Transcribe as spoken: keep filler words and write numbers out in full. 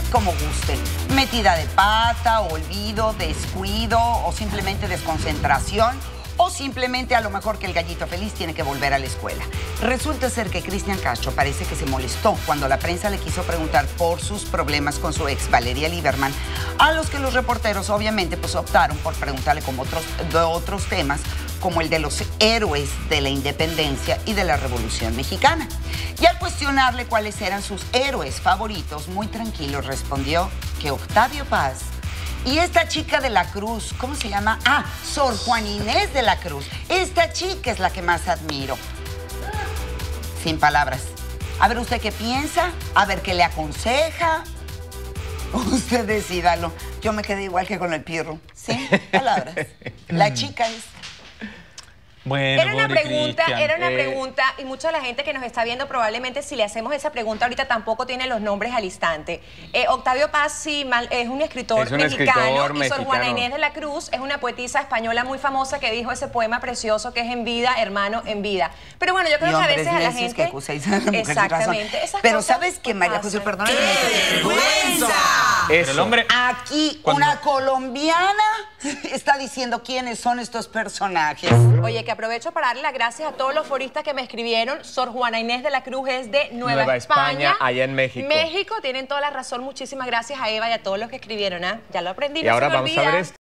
como gusten. Metida de pata, olvido, descuido o simplemente desconcentración. O simplemente a lo mejor que el gallito feliz tiene que volver a la escuela. Resulta ser que Cristian Castro parece que se molestó cuando la prensa le quiso preguntar por sus problemas con su ex Valeria Lieberman, a los que los reporteros obviamente pues optaron por preguntarle como otros, de otros temas, como el de los héroes de la independencia y de la Revolución Mexicana. Y al cuestionarle cuáles eran sus héroes favoritos, muy tranquilo respondió que Octavio Paz y esta chica de la Cruz, ¿cómo se llama? Ah, Sor Juana Inés de la Cruz. Esta chica es la que más admiro. Sin palabras. A ver, ¿usted qué piensa? A ver, ¿qué le aconseja? Usted decídalo. Yo me quedé igual que con el Pirro. Sin palabras. La chica es... Bueno, era una pobre pregunta, Cristian. era una Eh, pregunta y mucha de la gente que nos está viendo probablemente si le hacemos esa pregunta ahorita tampoco tiene los nombres al instante. Eh, Octavio Paz sí, mal, es un escritor Es un mexicano escritor y Sor Juana mexicano. Inés de la Cruz es una poetisa española muy famosa que dijo ese poema precioso que es En vida, hermano, en vida. Pero bueno, yo creo Y que a hombres veces a la necios gente... que acusáis a la mujer sin razón. Exactamente. Esas Pero cosas ¿sabes qué, María José? pasan. Perdóname. Pero el hombre... Aquí Cuando- una colombiana está diciendo quiénes son estos personajes. Oye, que aprovecho para darle las gracias a todos los foristas que me escribieron. Sor Juana Inés de la Cruz es de Nueva, Nueva España, España, allá en México. México, tienen toda la razón. Muchísimas gracias a Eva y a todos los que escribieron. ¿Ah? Ya lo aprendí. Y no ahora se me vamos a olvida. ver esto.